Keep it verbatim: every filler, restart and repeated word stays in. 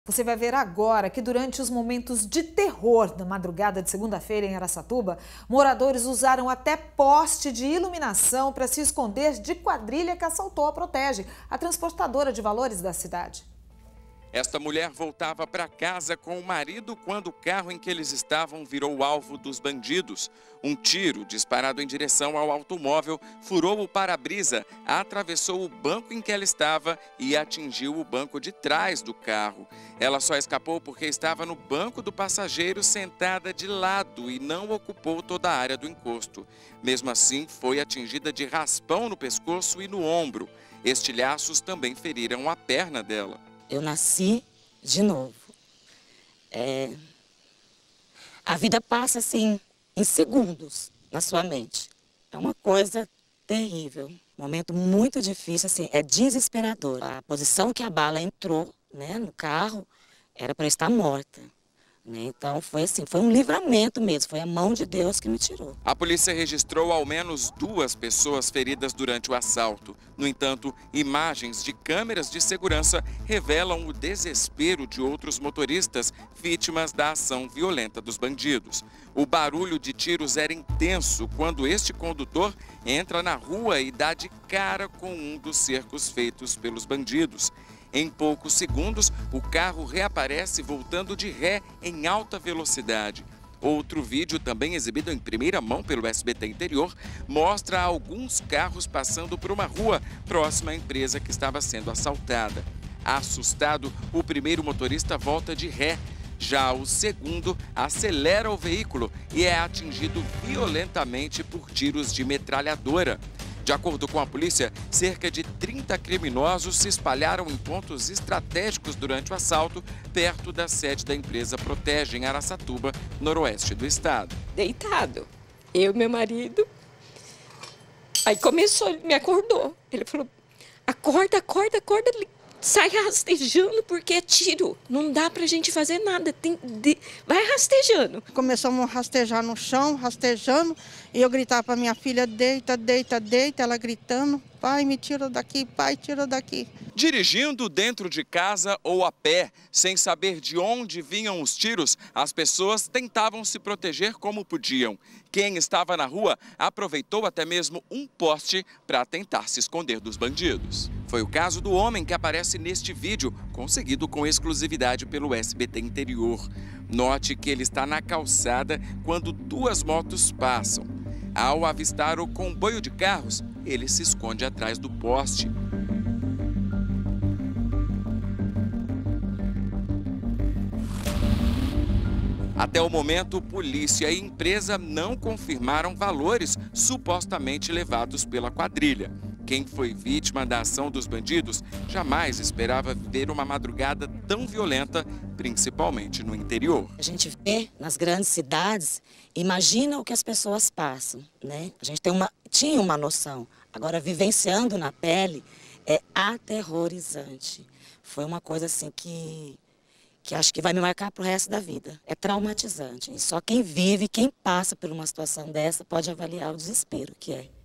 Você vai ver agora que durante os momentos de terror da madrugada de segunda-feira em Araçatuba, moradores usaram até poste de iluminação para se esconder de quadrilha que assaltou a Protege, a transportadora de valores da cidade. Esta mulher voltava para casa com o marido quando o carro em que eles estavam virou alvo dos bandidos. Um tiro disparado em direção ao automóvel furou o para-brisa, atravessou o banco em que ela estava e atingiu o banco de trás do carro. Ela só escapou porque estava no banco do passageiro sentada de lado e não ocupou toda a área do encosto. Mesmo assim, foi atingida de raspão no pescoço e no ombro. Estilhaços também feriram a perna dela. Eu nasci de novo. É... A vida passa assim, em segundos, na sua mente. É uma coisa terrível. Um momento muito difícil, assim, é desesperador. A posição que a bala entrou, né, no carro era para eu estar morta. Então foi assim, foi um livramento mesmo, foi a mão de Deus que me tirou. A polícia registrou ao menos duas pessoas feridas durante o assalto. No entanto, imagens de câmeras de segurança revelam o desespero de outros motoristas vítimas da ação violenta dos bandidos. O barulho de tiros era intenso quando este condutor entra na rua e dá de cara com um dos cercos feitos pelos bandidos. Em poucos segundos, o carro reaparece voltando de ré em alta velocidade. Outro vídeo, também exibido em primeira mão pelo S B T Interior, mostra alguns carros passando por uma rua próxima à empresa que estava sendo assaltada. Assustado, o primeiro motorista volta de ré. Já o segundo acelera o veículo e é atingido violentamente por tiros de metralhadora. De acordo com a polícia, cerca de trinta criminosos se espalharam em pontos estratégicos durante o assalto, perto da sede da empresa Protege, em Araçatuba, noroeste do estado. Deitado, eu e meu marido. Aí começou, ele me acordou. Ele falou, acorda, acorda, acorda, sai rastejando porque é tiro. Não dá pra gente fazer nada, tem de... vai rastejando. Começamos a rastejar no chão, rastejando, e eu gritava para minha filha, deita, deita, deita, ela gritando, pai, me tira daqui, pai, tira daqui. Dirigindo dentro de casa ou a pé, sem saber de onde vinham os tiros, as pessoas tentavam se proteger como podiam. Quem estava na rua aproveitou até mesmo um poste para tentar se esconder dos bandidos. Foi o caso do homem que aparece neste vídeo, conseguido com exclusividade pelo S B T Interior. Note que ele está na calçada quando duas motos passam. Ao avistar o comboio de carros, ele se esconde atrás do poste. Até o momento, polícia e empresa não confirmaram valores supostamente levados pela quadrilha. Quem foi vítima da ação dos bandidos jamais esperava viver uma madrugada tão violenta, principalmente no interior. A gente vê nas grandes cidades, imagina o que as pessoas passam, né? A gente tem uma, tinha uma noção, agora vivenciando na pele é aterrorizante. Foi uma coisa assim que... que acho que vai me marcar para o resto da vida. É traumatizante. E só quem vive, quem passa por uma situação dessa, pode avaliar o desespero que é.